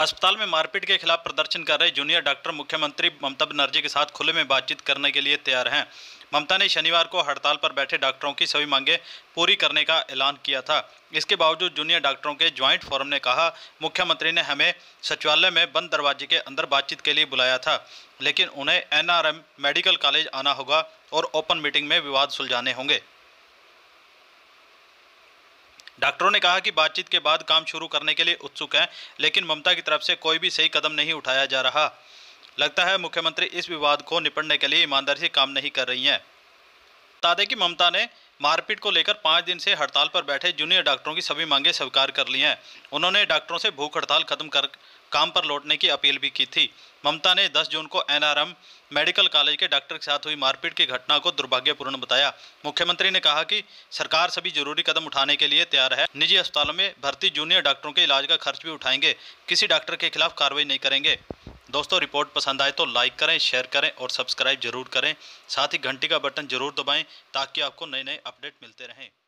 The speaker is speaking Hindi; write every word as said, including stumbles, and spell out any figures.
अस्पताल में मारपीट के खिलाफ प्रदर्शन कर रहे जूनियर डॉक्टर मुख्यमंत्री ममता बनर्जी के साथ खुले में बातचीत करने के लिए तैयार हैं। ममता ने शनिवार को हड़ताल पर बैठे डॉक्टरों की सभी मांगें पूरी करने का ऐलान किया था। इसके बावजूद जूनियर डॉक्टरों के ज्वाइंट फोरम ने कहा, मुख्यमंत्री ने हमें सचिवालय में बंद दरवाजे के अंदर बातचीत के लिए बुलाया था, लेकिन उन्हें N R M medical college आना होगा और ओपन मीटिंग में विवाद सुलझाने होंगे। डॉक्टरों ने कहा कि बातचीत के बाद काम शुरू करने के लिए उत्सुक हैं, लेकिन ममता की तरफ से कोई भी सही कदम नहीं उठाया जा रहा। लगता है मुख्यमंत्री इस विवाद को निपटने के लिए ईमानदारी से काम नहीं कर रही हैं। बता दें कि ममता ने मारपीट को लेकर पाँच दिन से हड़ताल पर बैठे जूनियर डॉक्टरों की सभी मांगें स्वीकार कर ली हैं। उन्होंने डॉक्टरों से भूख हड़ताल खत्म कर काम पर लौटने की अपील भी की थी। ममता ने दस जून को N R M medical college के डॉक्टर के साथ हुई मारपीट की घटना को दुर्भाग्यपूर्ण बताया। मुख्यमंत्री ने कहा कि सरकार सभी जरूरी कदम उठाने के लिए तैयार है। निजी अस्पतालों में भर्ती जूनियर डॉक्टरों के इलाज का खर्च भी उठाएंगे। किसी डॉक्टर के खिलाफ कार्रवाई नहीं करेंगे। दोस्तों, रिपोर्ट पसंद आए तो लाइक करें, शेयर करें और सब्सक्राइब जरूर करें। साथ ही घंटी का बटन जरूर दबाएं ताकि आपको नए नए अपडेट मिलते रहें।